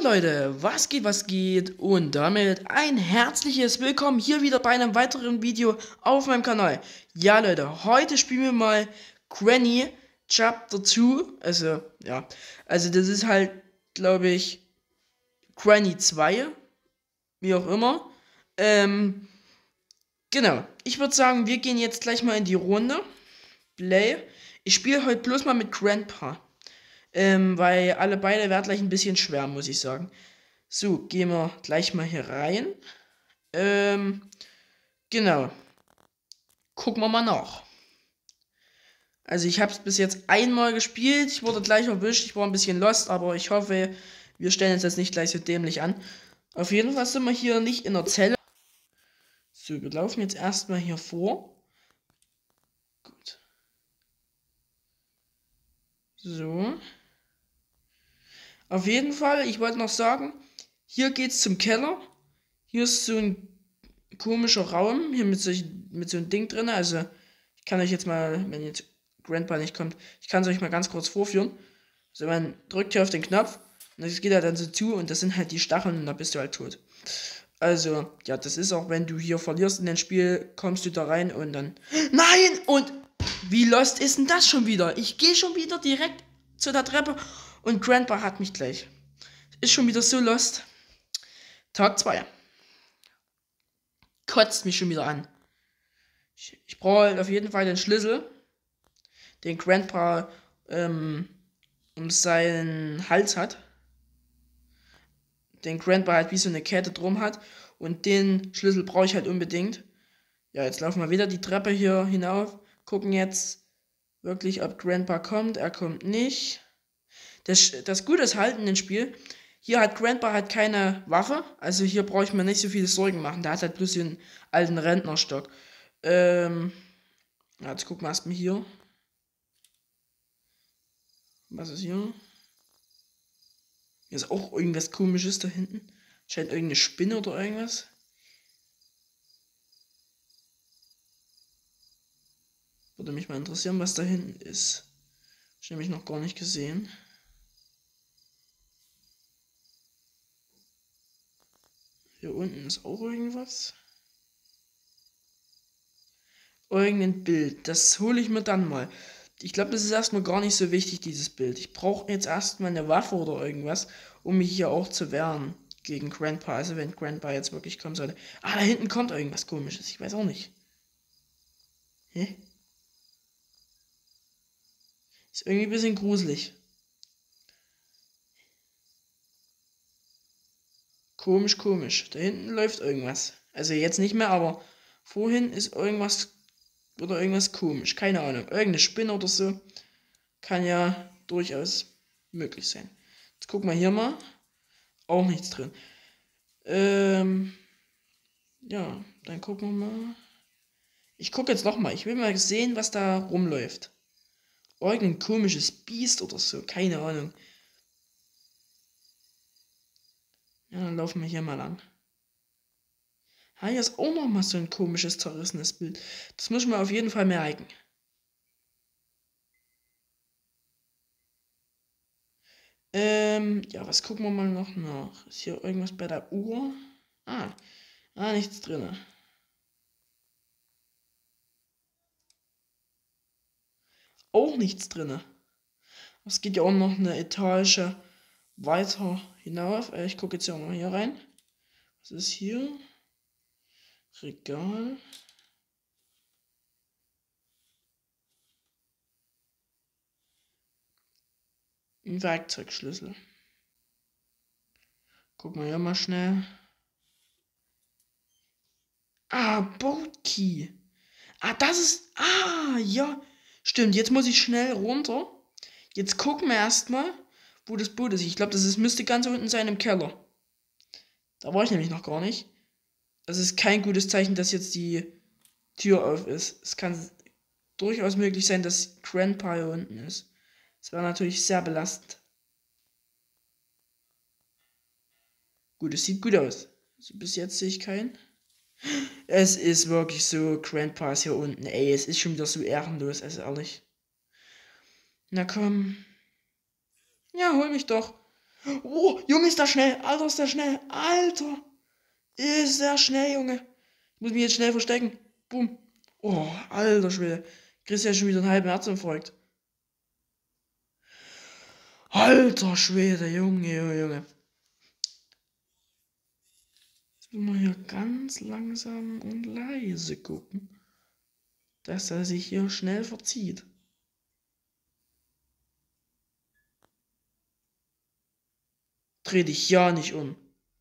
Leute, was geht und damit ein herzliches Willkommen hier wieder bei einem weiteren Video auf meinem Kanal. Ja Leute, heute spielen wir mal Granny Chapter 2, also das ist halt, glaube ich, Granny 2, wie auch immer. Genau, ich würde sagen, wir gehen jetzt gleich mal in die Runde. Play. Ich spiele heute bloß mal mit Grandpa. Weil alle beide werden gleich ein bisschen schwer, muss ich sagen. So, gehen wir gleich mal hier rein. Genau. Gucken wir mal nach. Also ich habe es bis jetzt einmal gespielt. Ich wurde gleich erwischt. Ich war ein bisschen lost, aber ich hoffe, wir stellen uns jetzt nicht gleich so dämlich an. Auf jeden Fall sind wir hier nicht in der Zelle. So, wir laufen jetzt erstmal hier vor. Gut. So. Auf jeden Fall, ich wollte noch sagen, hier geht's zum Keller. Hier ist so ein komischer Raum, hier mit so einem Ding drin. Also, ich kann euch jetzt mal, wenn jetzt Grandpa nicht kommt, ich kann es euch mal ganz kurz vorführen. Also, man drückt hier auf den Knopf und es geht halt dann so zu und das sind halt die Stacheln und da bist du halt tot. Also, ja, das ist auch, wenn du hier verlierst in dem Spiel, kommst du da rein und dann... Nein! Und wie lost ist denn das schon wieder? Ich gehe schon wieder direkt zu der Treppe und Grandpa hat mich gleich. Ist schon wieder so lost. Tag 2. Kotzt mich schon wieder an. Ich brauche halt auf jeden Fall den Schlüssel, den Grandpa um seinen Hals hat. Den Grandpa halt wie so eine Kette drum hat. Und den Schlüssel brauche ich halt unbedingt. Ja, jetzt laufen wir wieder die Treppe hier hinauf. Gucken jetzt wirklich, ob Grandpa kommt. Er kommt nicht. Das Gute ist halt in dem Spiel, hier hat Grandpa halt keine Waffe. Also hier brauche ich mir nicht so viele Sorgen machen. Der hat halt bloß den alten Rentnerstock. Ja, jetzt gucken wir erstmal hier. Was ist hier? Hier ist auch irgendwas Komisches da hinten. Scheint irgendeine Spinne oder irgendwas. Würde mich mal interessieren, was da hinten ist. Ich habe mich noch gar nicht gesehen. Hier unten ist auch irgendwas. Irgendein Bild. Das hole ich mir dann mal. Ich glaube, das ist erstmal gar nicht so wichtig, dieses Bild. Ich brauche jetzt erstmal eine Waffe oder irgendwas, um mich hier auch zu wehren gegen Grandpa. Also wenn Grandpa jetzt wirklich kommen sollte. Ah, da hinten kommt irgendwas Komisches. Ich weiß auch nicht. Hä? Ist irgendwie ein bisschen gruselig. Komisch, komisch. Da hinten läuft irgendwas. Also jetzt nicht mehr, aber vorhin ist irgendwas oder irgendwas komisch. Keine Ahnung. Irgendeine Spinne oder so. Kann ja durchaus möglich sein. Jetzt gucken wir hier mal. Auch nichts drin. Ja, dann gucken wir mal. Ich gucke jetzt noch mal. Ich will mal sehen, was da rumläuft. Irgendein komisches Biest oder so. Keine Ahnung. Ja, dann laufen wir hier mal lang. Ah, hier ist auch noch mal so ein komisches, zerrissenes Bild. Das muss ich mir auf jeden Fall merken. Ja, was gucken wir mal noch nach? Ist hier irgendwas bei der Uhr? Nichts drin. Auch nichts drin. Es geht ja auch noch eine Etage weiter hinauf. Ich gucke jetzt ja mal hier rein. Was ist hier? Regal. Ein Werkzeugschlüssel. Gucken wir hier mal schnell. Boatkey. Das ist... ja. Stimmt, jetzt muss ich schnell runter. Jetzt gucken wir erstmal, wo das Boot ist. Ich glaube, müsste ganz unten sein im Keller. Da war ich nämlich noch gar nicht. Das ist kein gutes Zeichen, dass jetzt die Tür auf ist. Es kann durchaus möglich sein, dass Grandpa hier unten ist. Das wäre natürlich sehr belastend. Gut, es sieht gut aus. Also bis jetzt sehe ich keinen. Es ist wirklich so, Grandpa ist hier unten. Ey, es ist schon wieder so ehrenlos, also ehrlich. Na komm. Ja, hol mich doch. Oh, Junge, ist der schnell. Alter, ist der schnell. Alter, ist der schnell, Junge. Ich muss mich jetzt schnell verstecken. Boom. Oh, alter Schwede. Kriegst ja schon wieder einen halben Herzinfarkt. Alter Schwede, Junge, Junge, Junge. Jetzt müssen wir hier ganz langsam und leise gucken, dass er sich hier schnell verzieht. Dreh dich ja nicht um.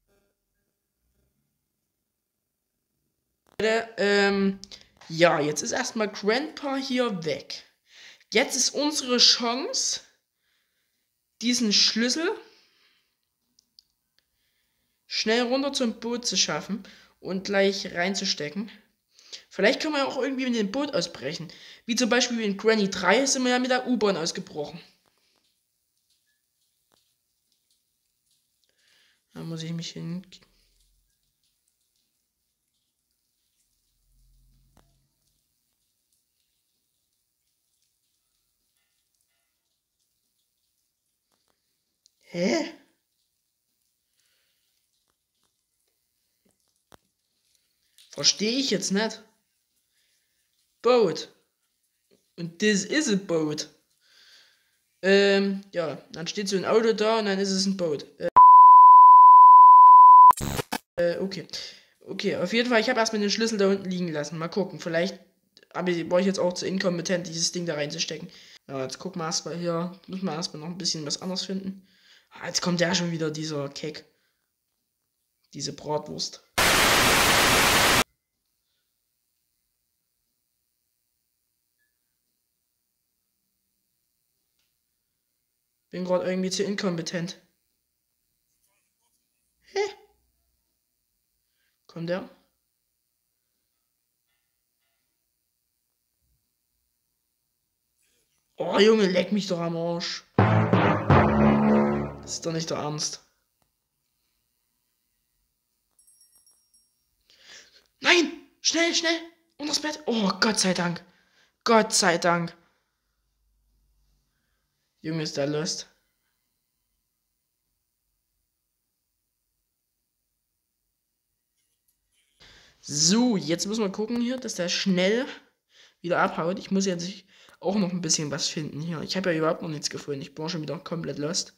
Ja, jetzt ist erstmal Grandpa hier weg. Jetzt ist unsere Chance, diesen Schlüssel schnell runter zum Boot zu schaffen und gleich reinzustecken. Vielleicht kann man ja auch irgendwie mit dem Boot ausbrechen. Wie zum Beispiel in Granny 3 sind wir ja mit der U-Bahn ausgebrochen. Da muss ich mich hin. Hä? Verstehe ich jetzt nicht. Boat. Und this is a boat. Ja, dann steht so ein Auto da und dann ist es ein Boot. Okay. Okay, auf jeden Fall, ich habe erstmal den Schlüssel da unten liegen lassen. Mal gucken, vielleicht war ich jetzt auch zu inkompetent, dieses Ding da reinzustecken. Ja, jetzt gucken wir erstmal hier. Müssen wir erstmal noch ein bisschen was anderes finden. Ah, jetzt kommt ja schon wieder dieser Keck. Diese Bratwurst. Bin gerade irgendwie zu inkompetent. Hä? Kommt der? Oh, Junge, leck mich doch am Arsch. Das ist doch nicht der Ernst. Nein! Schnell, schnell! Unters Bett. Oh, Gott sei Dank. Gott sei Dank. Junge, ist der lost. So, jetzt müssen wir gucken hier, dass der schnell wieder abhaut. Ich muss jetzt auch noch ein bisschen was finden hier. Ich habe ja überhaupt noch nichts gefunden. Ich bin schon wieder komplett lost.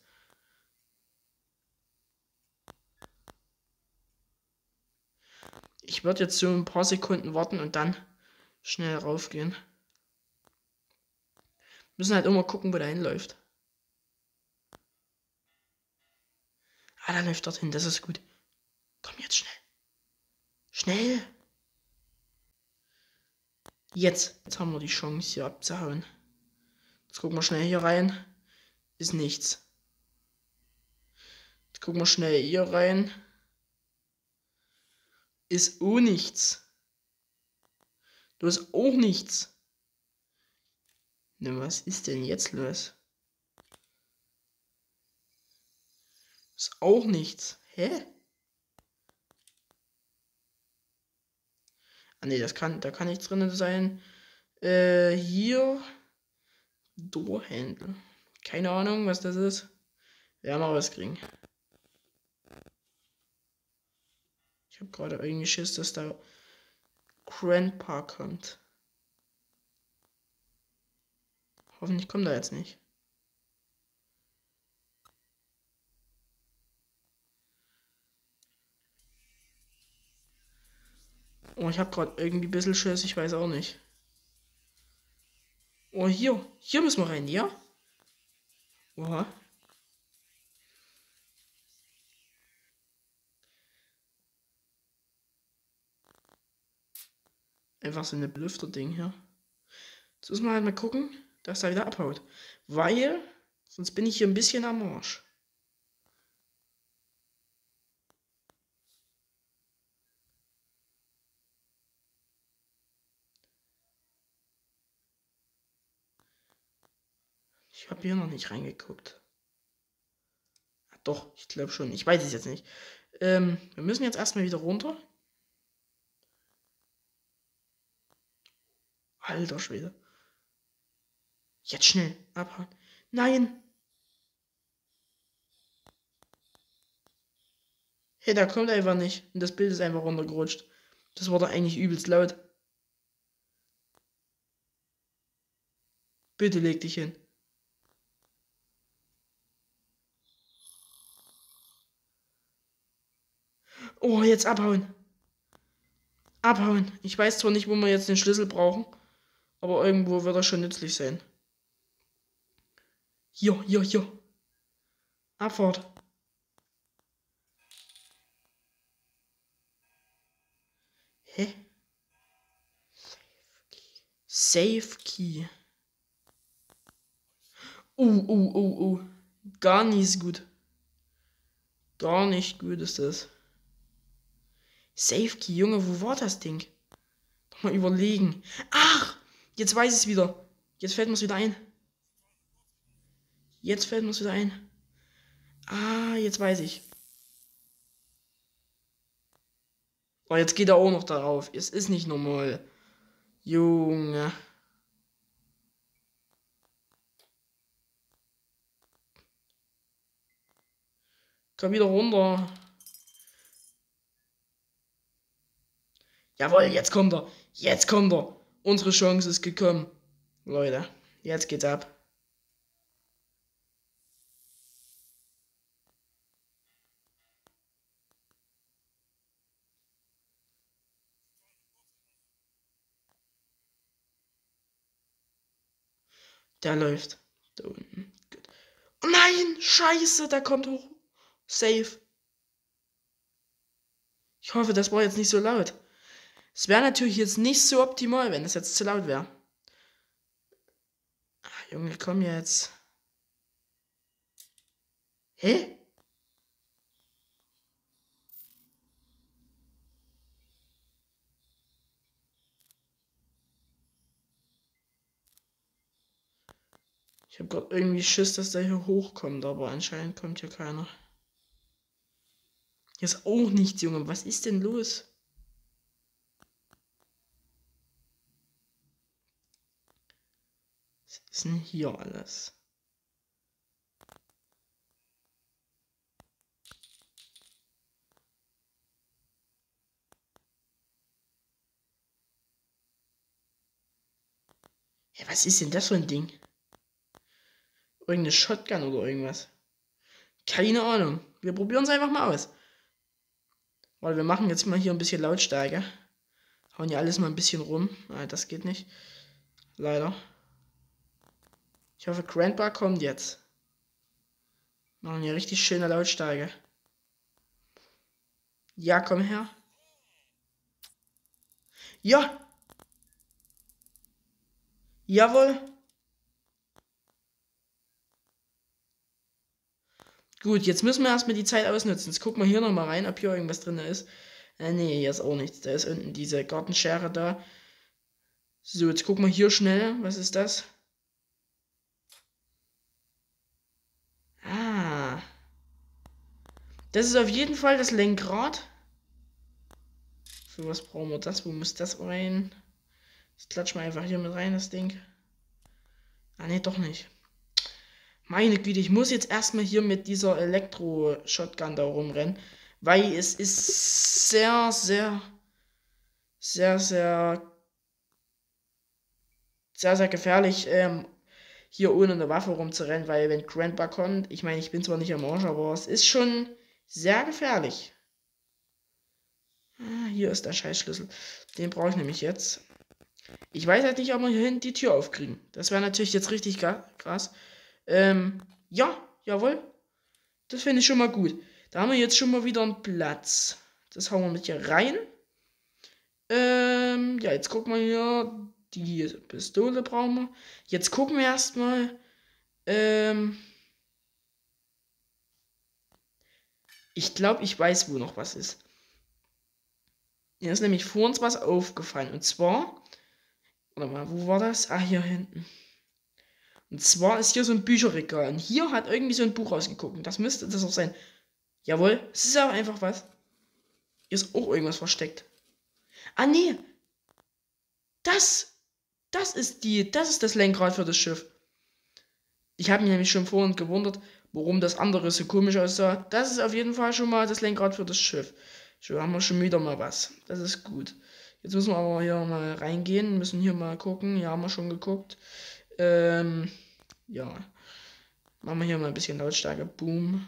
Ich würde jetzt so ein paar Sekunden warten und dann schnell raufgehen. Müssen halt immer gucken, wo der hinläuft. Ah, der läuft dorthin, das ist gut. Komm jetzt schnell. Schnell. Jetzt haben wir die Chance hier abzuhauen. Jetzt gucken wir schnell hier rein. Ist nichts. Jetzt gucken wir schnell hier rein. Ist auch nichts. Du hast auch nichts. Na, was ist denn jetzt los? Ist auch nichts. Hä? Ah ne, da kann nichts drin sein. Hier. Doorhandle. Keine Ahnung, was das ist. Werden wir rauskriegen. Ich habe gerade irgendwie Schiss, dass da Grandpa kommt. Hoffentlich kommt er jetzt nicht. Oh, ich habe gerade irgendwie ein bisschen Schiss, ich weiß auch nicht. Oh, hier müssen wir rein, ja? Oha. Einfach so eine Belüfter-Ding hier. Jetzt müssen wir halt mal gucken, dass er wieder abhaut. Weil, sonst bin ich hier ein bisschen am Arsch. Ich habe hier noch nicht reingeguckt. Ah, doch, ich glaube schon. Ich weiß es jetzt nicht. Wir müssen jetzt erstmal wieder runter. Alter Schwede. Jetzt schnell abhauen. Nein! Hey, der kommt einfach nicht. Und das Bild ist einfach runtergerutscht. Das war doch eigentlich übelst laut. Bitte leg dich hin. Oh, jetzt abhauen. Abhauen. Ich weiß zwar nicht, wo wir jetzt den Schlüssel brauchen, aber irgendwo wird er schon nützlich sein. Hier, hier, hier. Abfahrt. Hä? Safe Key. Gar nicht gut. Gar nicht gut ist das. Safe Key, Junge, wo war das Ding? Doch mal überlegen. Ach, jetzt weiß ich es wieder. Jetzt fällt mir es wieder ein. Jetzt fällt mir es wieder ein. Ah, jetzt weiß ich. Oh, jetzt geht er auch noch darauf. Es ist nicht normal. Junge. Komm wieder runter. Jawohl, jetzt kommt er. Jetzt kommt er. Unsere Chance ist gekommen. Leute, jetzt geht's ab. Der läuft. Da unten. Gut. Oh nein, scheiße, der kommt hoch. Safe. Ich hoffe, das war jetzt nicht so laut. Es wäre natürlich jetzt nicht so optimal, wenn es jetzt zu laut wäre. Ach, Junge, komm jetzt. Hä? Ich habe gerade irgendwie Schiss, dass der hier hochkommt, aber anscheinend kommt hier keiner. Hier ist auch nichts, Junge. Was ist denn los? Was ist denn hier alles? Ja, was ist denn das für ein Ding? Irgendeine Shotgun oder irgendwas? Keine Ahnung. Wir probieren es einfach mal aus. Weil wir machen jetzt mal hier ein bisschen Lautstärke. Hauen hier alles mal ein bisschen rum. Ah, das geht nicht. Leider. Ich hoffe, Grandpa kommt jetzt. Machen hier richtig schöne Lautstärke. Ja, komm her. Ja. Jawohl. Gut, jetzt müssen wir erstmal die Zeit ausnutzen. Jetzt gucken wir hier nochmal rein, ob hier irgendwas drin ist. Nee, hier ist auch nichts. Da ist unten diese Gartenschere da. So, jetzt gucken wir hier schnell. Was ist das? Ah. Das ist auf jeden Fall das Lenkrad. Für was brauchen wir das? Wo muss das rein? Das klatschen wir einfach hier mit rein, das Ding. Ah, nee, doch nicht. Meine Güte, ich muss jetzt erstmal hier mit dieser Elektro-Shotgun da rumrennen. Weil es ist sehr, sehr, sehr, sehr, sehr, sehr gefährlich, hier ohne eine Waffe rumzurennen. Weil wenn Grandpa kommt, ich meine, ich bin zwar nicht am Arsch, aber es ist schon sehr gefährlich. Ah, hier ist der Scheißschlüssel. Den brauche ich nämlich jetzt. Ich weiß halt nicht, ob wir hier hinten die Tür aufkriegen. Das wäre natürlich jetzt richtig krass. Ja, jawohl. Das finde ich schon mal gut. Da haben wir jetzt schon mal wieder einen Platz. Das hauen wir mit hier rein. Ja, jetzt gucken wir hier. Die Pistole brauchen wir. Jetzt gucken wir erstmal. Ich glaube, ich weiß, wo noch was ist. Mir ist nämlich vor uns was aufgefallen. Und zwar. Warte mal, wo war das? Ah, hier hinten. Und zwar ist hier so ein Bücherregal. Und hier hat irgendwie so ein Buch rausgeguckt. Und das müsste das auch sein. Jawohl, es ist aber einfach was. Hier ist auch irgendwas versteckt. Ah, nee. Das ist das Lenkrad für das Schiff. Ich habe mich nämlich schon vorhin gewundert. warum das andere so komisch aussah. Das ist auf jeden Fall schon mal das Lenkrad für das Schiff. So haben wir schon wieder mal was. Das ist gut. Jetzt müssen wir aber hier mal reingehen, müssen hier mal gucken. Ja, haben wir schon geguckt. Ja. Machen wir hier mal ein bisschen Lautstärke. Boom.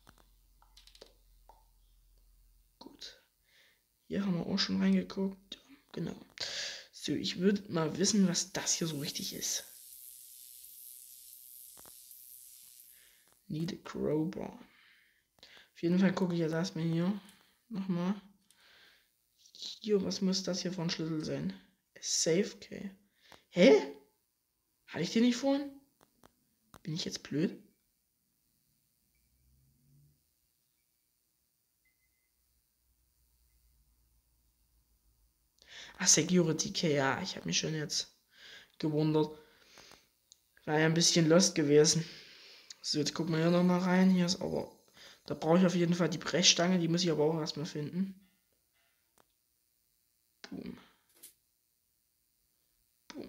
Gut. Hier haben wir auch schon reingeguckt. Genau. So, ich würde mal wissen, was das hier so richtig ist. Need a crowbar. Auf jeden Fall gucke ich jetzt erstmal hier. Nochmal. Hier, was muss das hier für ein Schlüssel sein? Safe Key. Hä? Hatte ich den nicht vorhin? Bin ich jetzt blöd? Ah, Security Key. Ja, ich habe mich schon jetzt gewundert. War ja ein bisschen lost gewesen. So, jetzt gucken wir hier nochmal rein. Hier ist aber... Da brauche ich auf jeden Fall die Brechstange. Die muss ich aber auch erstmal finden. Boom. Boom.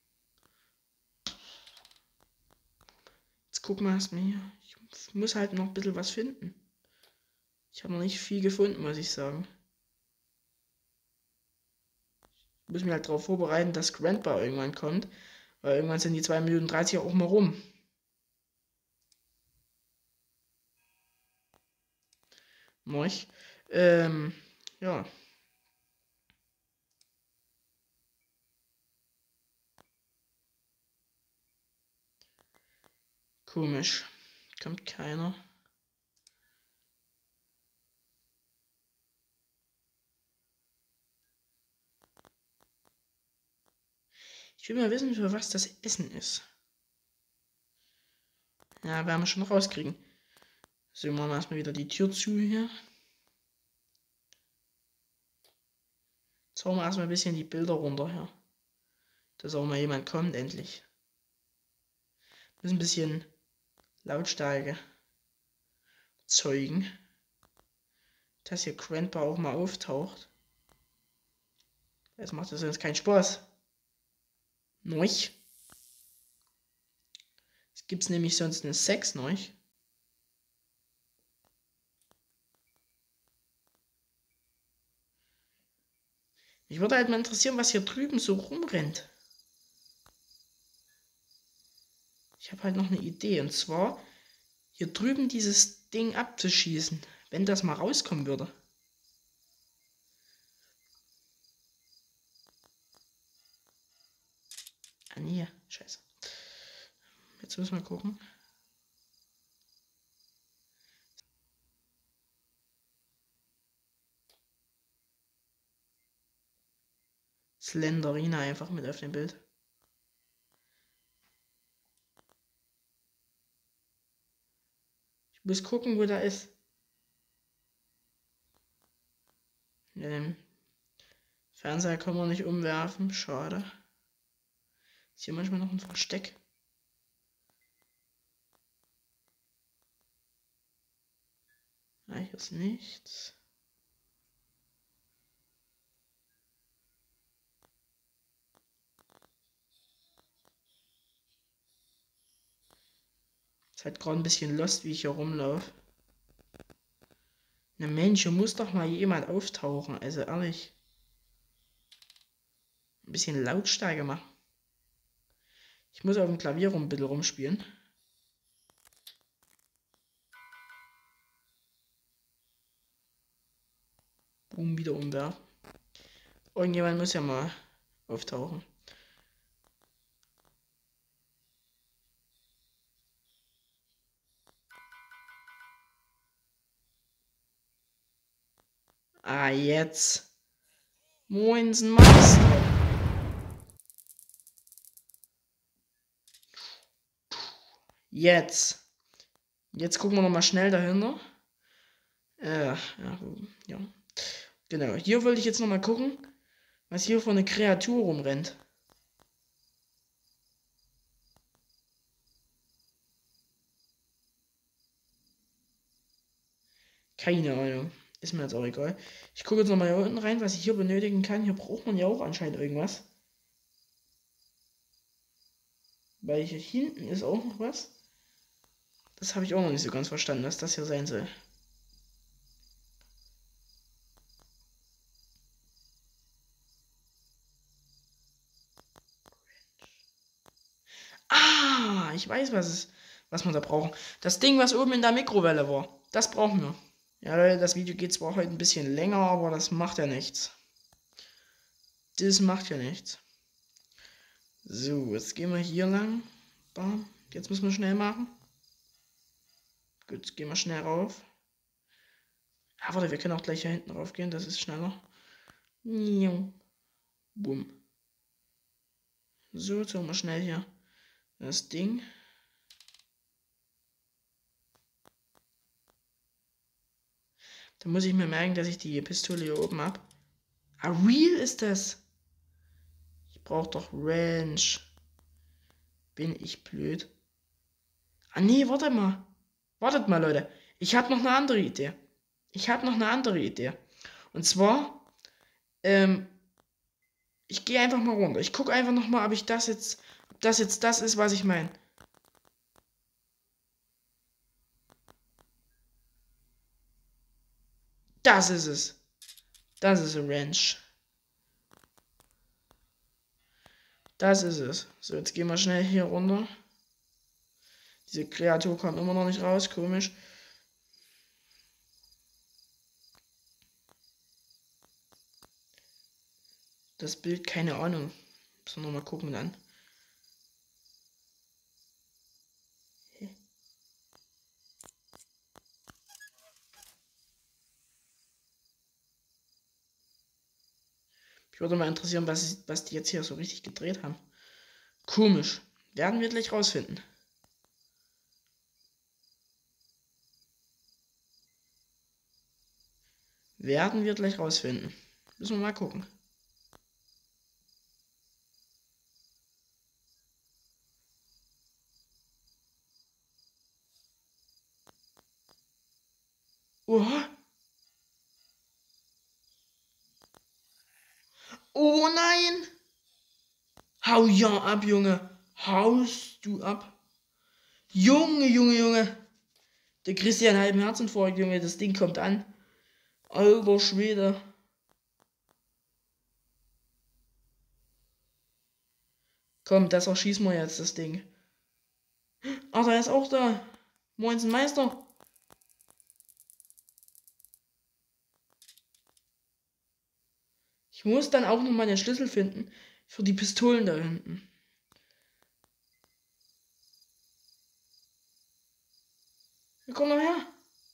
Jetzt gucken wir erstmal hier. Ich muss halt noch ein bisschen was finden. Ich habe noch nicht viel gefunden, muss ich sagen. Ich muss mich halt darauf vorbereiten, dass Grandpa irgendwann kommt. Weil irgendwann sind die 2 Minuten 30 auch mal rum. Moich. Ja. Komisch. Kommt keiner. Ich will mal wissen, für was das Essen ist. Ja, werden wir schon rauskriegen. So, machen wir erstmal wieder die Tür zu hier. Jetzt hauen wir erstmal ein bisschen die Bilder runter hier. Dass auch mal jemand kommt, endlich. Müssen ein bisschen Lautstärke zeugen. Dass hier Grandpa auch mal auftaucht. Jetzt macht das sonst keinen Spaß. Noch. Es gibt nämlich sonst eine 6 noch. Mich würde halt mal interessieren, was hier drüben so rumrennt. Ich habe halt noch eine Idee. Und zwar, hier drüben dieses Ding abzuschießen. Wenn das mal rauskommen würde. Ah, nee. Scheiße. Jetzt müssen wir gucken. Slenderina einfach mit auf dem Bild. Ich muss gucken, wo der ist. Ja, den Fernseher kann man nicht umwerfen. Schade. Ist hier manchmal noch ein Versteck. Ah, hier ist nichts. Ist halt gerade ein bisschen lost, wie ich hier rumlaufe. Na Mensch, hier muss doch mal jemand auftauchen. Also ehrlich. Ein bisschen Lautstärke machen. Ich muss auf dem Klavier ein bisschen rumspielen. Boom, wieder umwerfen. Irgendjemand muss ja mal auftauchen. Ah, jetzt. Moinsen Meister. Jetzt. Jetzt gucken wir nochmal schnell dahinter. Ja. Genau. Hier wollte ich jetzt nochmal gucken, was hier für eine Kreatur rumrennt. Keine Ahnung. Ist mir jetzt auch egal. Ich gucke jetzt nochmal hier unten rein, was ich hier benötigen kann. Hier braucht man ja auch anscheinend irgendwas. Weil hier hinten ist auch noch was. Das habe ich auch noch nicht so ganz verstanden, was das hier sein soll. Ah, ich weiß, was wir da brauchen. Das Ding, was oben in der Mikrowelle war, das brauchen wir. Ja, Leute, das Video geht zwar heute ein bisschen länger, aber das macht ja nichts. Das macht ja nichts. So, jetzt gehen wir hier lang. Bam. Jetzt müssen wir schnell machen. Gut, jetzt gehen wir schnell rauf. Ah, warte, wir können auch gleich hier hinten rauf gehen, das ist schneller. Bumm. So, jetzt holen wir schnell hier das Ding. Da muss ich mir merken, dass ich die Pistole hier oben habe. Ah, real ist das. Ich brauche doch Range. Bin ich blöd? Ah, nee, warte mal. Wartet mal, Leute. Ich habe noch eine andere Idee. Und zwar, ich gehe einfach mal runter. Ich gucke einfach noch mal, ob das jetzt das ist, was ich meine. Das ist es. Das ist ein Ranch. Das ist es. So, jetzt gehen wir schnell hier runter. Diese Kreatur kommt immer noch nicht raus. Komisch. Das Bild, keine Ahnung. Müssen wir noch mal gucken dann. Ich würde mal interessieren, was die jetzt hier so richtig gedreht haben. Komisch. Werden wir gleich rausfinden. Werden wir gleich rausfinden. Müssen wir mal gucken. Oh. Oh nein! Hau ja ab, Junge. Haust du ab. Junge. Der kriegst ja einen halben Herzinfarkt, Junge. Das Ding kommt an. Alter Schwede. Komm, das erschießen wir jetzt, das Ding. Ach, der ist auch da. Moinsen Meister. Ich muss dann auch noch mal den Schlüssel finden für die Pistolen da hinten. Ja, komm doch her.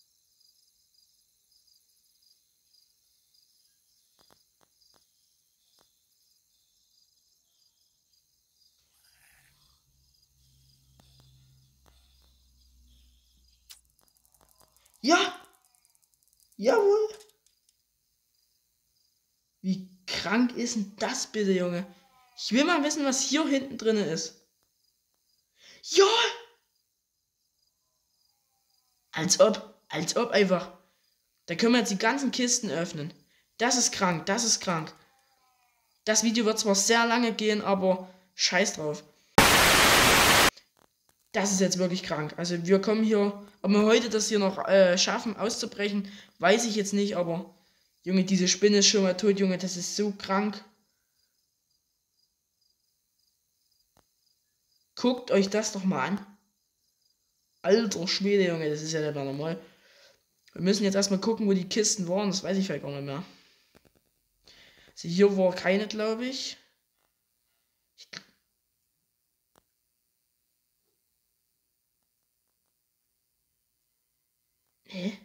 Ja! Jawohl! Wie krank ist denn das bitte, Junge? Ich will mal wissen, was hier hinten drin ist. Ja! Als ob einfach. Da können wir jetzt die ganzen Kisten öffnen. Das ist krank. Das Video wird zwar sehr lange gehen, aber scheiß drauf. Das ist jetzt wirklich krank. Also wir kommen hier, ob wir heute das hier noch schaffen auszubrechen, weiß ich jetzt nicht, aber Junge, diese Spinne ist schon mal tot, Junge, das ist so krank. Guckt euch das doch mal an. Alter Schwede, Junge, das ist ja nicht mehr normal. Wir müssen jetzt erstmal gucken, wo die Kisten waren, das weiß ich vielleicht gar nicht mehr. Also hier war keine, glaube ich. Hä?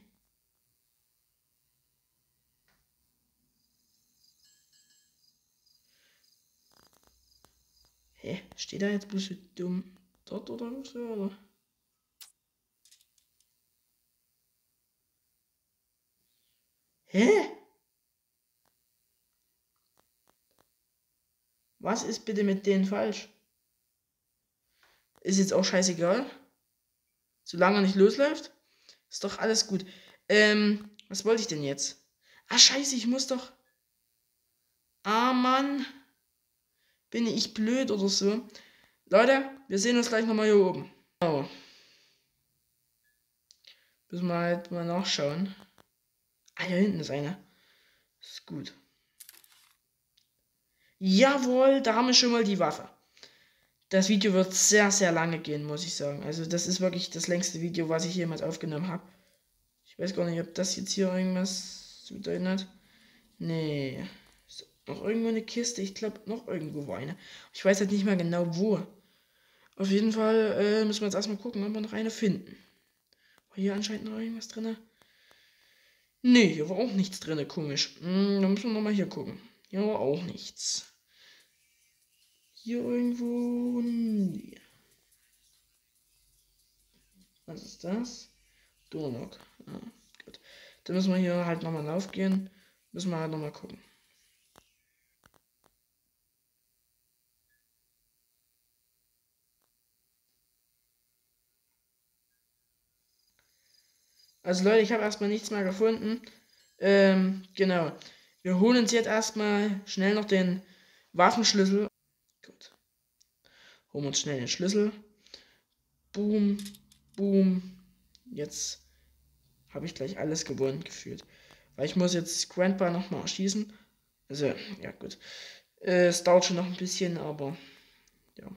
Hä? Steht da jetzt bloß so dumm dort oder so? Oder? Hä? Was ist bitte mit denen falsch? Ist jetzt auch scheißegal. Solange er nicht losläuft, ist doch alles gut. Was wollte ich denn jetzt? Ah, scheiße, ich muss doch. Ah, Mann. Bin ich blöd oder so? Leute, wir sehen uns gleich nochmal hier oben. Oh. Müssen wir halt mal nachschauen. Ah, hier hinten ist eine. Ist gut. Jawohl, da haben wir schon mal die Waffe. Das Video wird sehr, sehr lange gehen, muss ich sagen. Also das ist wirklich das längste Video, was ich jemals aufgenommen habe. Ich weiß gar nicht, ob das jetzt hier irgendwas zu bedeuten hat. Nee. Ist noch irgendwo eine Kiste? Ich glaube, noch irgendwo war eine. Ich weiß halt nicht mehr genau wo. Auf jeden Fall müssen wir jetzt erstmal gucken, ob wir noch eine finden. War hier anscheinend noch irgendwas drin? Nee, hier war auch nichts drin, komisch. Dann müssen wir nochmal hier gucken. Hier war auch nichts. Hier irgendwo. Nee. Was ist das? Donok. Ah, gut. Dann müssen wir hier halt nochmal raufgehen. Müssen wir halt nochmal gucken. Also Leute, ich habe erstmal nichts mehr gefunden. Genau. Wir holen uns jetzt erstmal schnell noch den Waffenschlüssel. Gut. Holen wir uns schnell den Schlüssel. Boom. Boom. Jetzt habe ich gleich alles gewonnen gefühlt. Weil ich muss jetzt Grandpa nochmal erschießen. Also, ja gut. Es dauert schon noch ein bisschen, aber ja.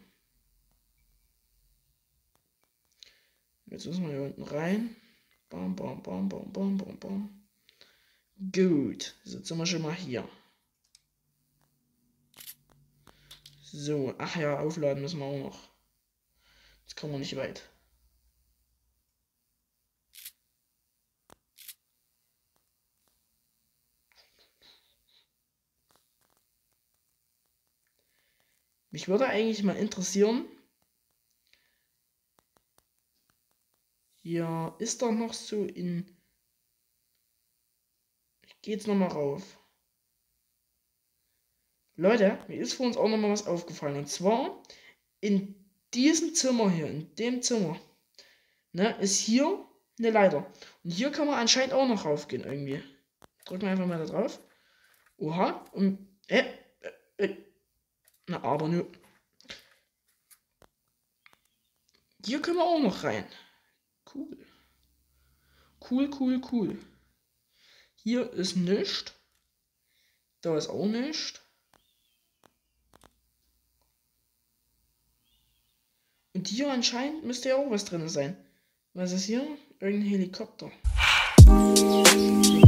Jetzt müssen wir hier unten rein. Bam, bam, bam, bam, bam, bam, bam. Gut, jetzt sind wir schon mal hier. So, ach ja, aufladen müssen wir auch noch. Jetzt kommen wir nicht weit. Mich würde eigentlich mal interessieren. Hier ist doch noch so in. Ich gehe jetzt nochmal rauf. Leute, mir ist vor uns auch nochmal was aufgefallen. Und zwar in diesem Zimmer hier, in dem Zimmer, ne, ist hier eine Leiter. Und hier kann man anscheinend auch noch raufgehen irgendwie. Drücken wir einfach mal da drauf. Oha. Und. Na, aber nur. Hier können wir auch noch rein. Cool. Cool, cool, cool. Hier ist nichts. Da ist auch nichts. Und hier anscheinend müsste ja auch was drin sein. Was ist hier? Irgendein Helikopter.